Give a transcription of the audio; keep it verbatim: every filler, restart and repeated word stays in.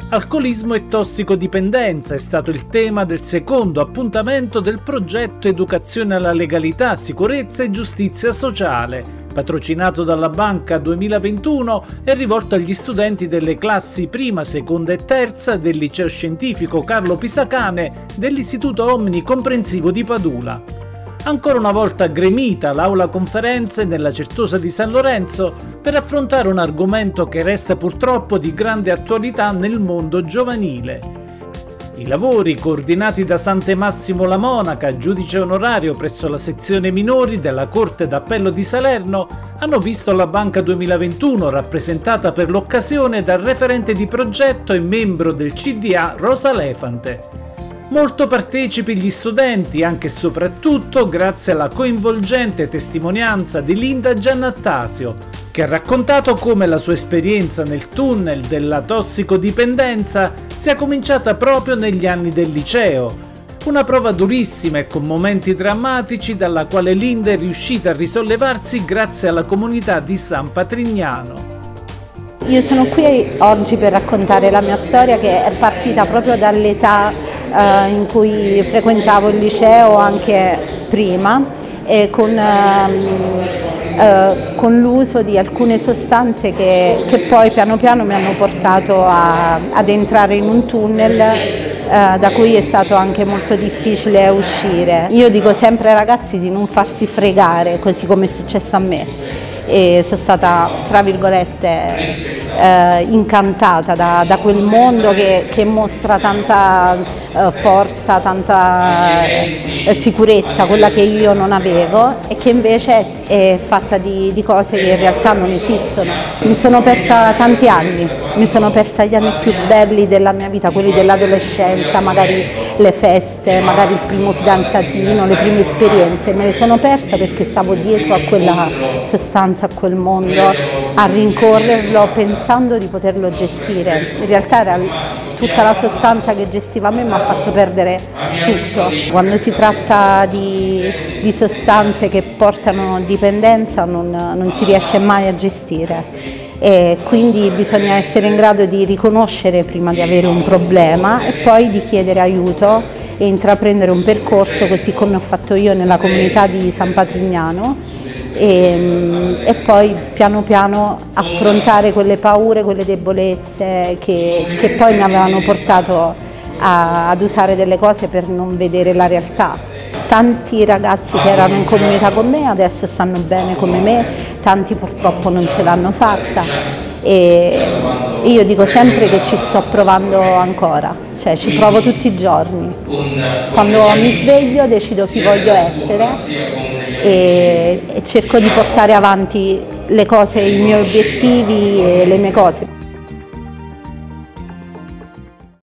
Alcolismo e tossicodipendenza è stato il tema del secondo appuntamento del progetto Educazione alla legalità, sicurezza e giustizia sociale, patrocinato dalla Banca duemilaventuno e rivolto agli studenti delle classi prima, seconda e terza del Liceo Scientifico Carlo Pisacane dell'Istituto Omni Comprensivo di Padula. Ancora una volta gremita l'aula conferenze nella Certosa di San Lorenzo per affrontare un argomento che resta purtroppo di grande attualità nel mondo giovanile. I lavori, coordinati da Sante Massimo La Monaca, giudice onorario presso la sezione minori della Corte d'Appello di Salerno, hanno visto la Banca duemilaventuno rappresentata per l'occasione dal referente di progetto e membro del C D A Rosa Lefante. Molto partecipi gli studenti, anche e soprattutto grazie alla coinvolgente testimonianza di Linda Giannattasio, che ha raccontato come la sua esperienza nel tunnel della tossicodipendenza sia cominciata proprio negli anni del liceo. Una prova durissima e con momenti drammatici dalla quale Linda è riuscita a risollevarsi grazie alla comunità di San Patrignano. Io sono qui oggi per raccontare la mia storia, che è partita proprio dall'età Uh, in cui frequentavo il liceo, anche prima, e con, uh, uh, con l'uso di alcune sostanze che, che poi piano piano mi hanno portato a, ad entrare in un tunnel uh, da cui è stato anche molto difficile uscire. Io dico sempre ai ragazzi di non farsi fregare, così come è successo a me. E sono stata, tra virgolette, eh, incantata da, da quel mondo che, che mostra tanta eh, forza, tanta eh, sicurezza, quella che io non avevo e che invece è fatta di, di cose che in realtà non esistono. Mi sono persa tanti anni, mi sono persa gli anni più belli della mia vita, quelli dell'adolescenza, magari le feste, magari il primo fidanzatino, le prime esperienze. Me le sono persa perché stavo dietro a quella sostanza, a quel mondo, a rincorrerlo pensando di poterlo gestire. In realtà era tutta la sostanza che gestiva a me mi ha fatto perdere tutto. Quando si tratta di, di sostanze che portano dipendenza non, non si riesce mai a gestire. E quindi bisogna essere in grado di riconoscere prima di avere un problema e poi di chiedere aiuto e intraprendere un percorso, così come ho fatto io nella comunità di San Patrignano, e, e poi piano piano affrontare quelle paure, quelle debolezze che, che poi mi avevano portato a, ad usare delle cose per non vedere la realtà. Tanti ragazzi che erano in comunità con me adesso stanno bene come me, tanti purtroppo non ce l'hanno fatta e io dico sempre che ci sto provando ancora, cioè ci provo tutti i giorni. Quando mi sveglio decido chi voglio essere e, e cerco di portare avanti le cose, i miei obiettivi e le mie cose.